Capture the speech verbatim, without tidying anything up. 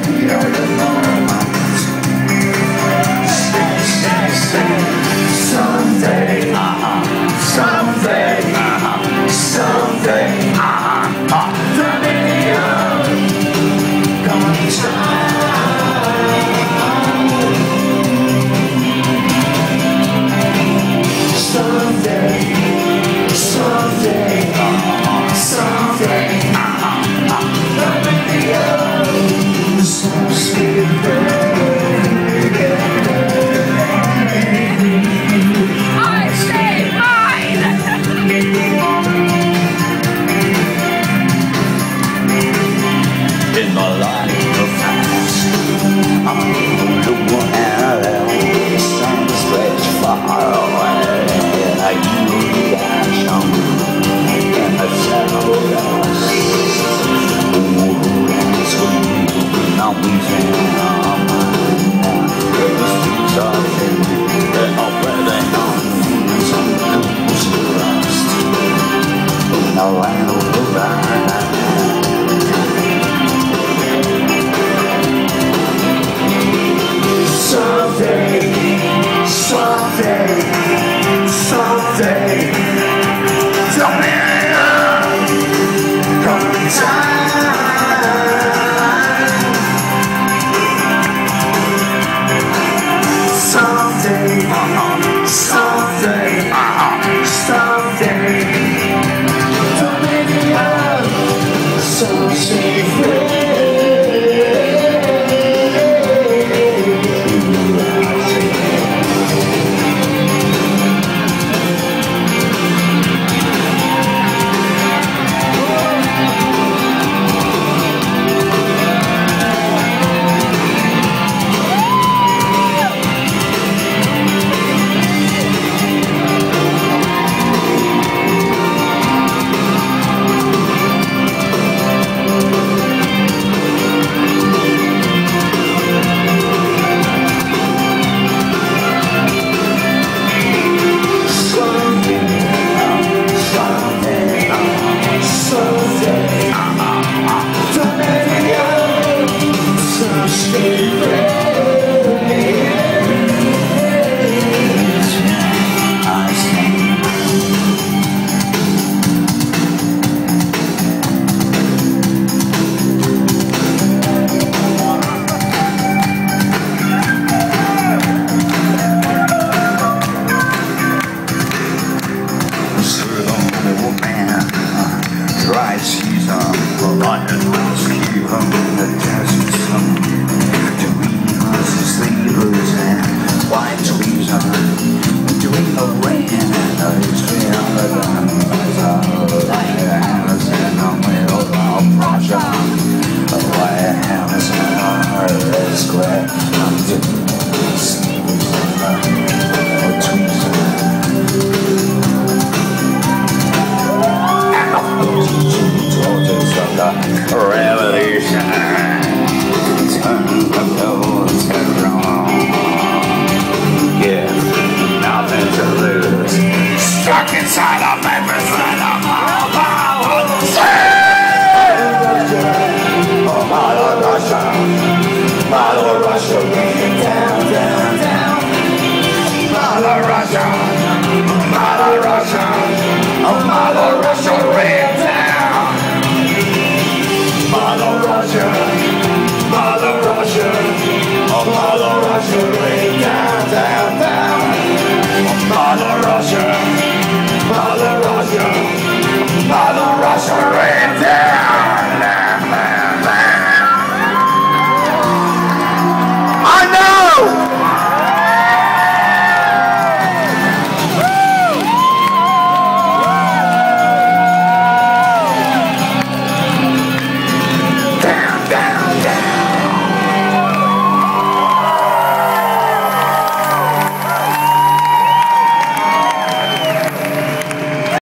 Someday, uh-huh. Someday, uh-huh. Someday, uh-huh. Uh, the video gonna someday, someday, uh-huh. Someday, uh-huh. Uh, the video so sweet, in the light of fast, I'm the one and the sun stretch far away, and I knew the action and the shadow dust. Oh, that's when you now leaving on my mind. The streets are empty, they're already on some comes to rust. In the land of the ride, someday, someday, someday.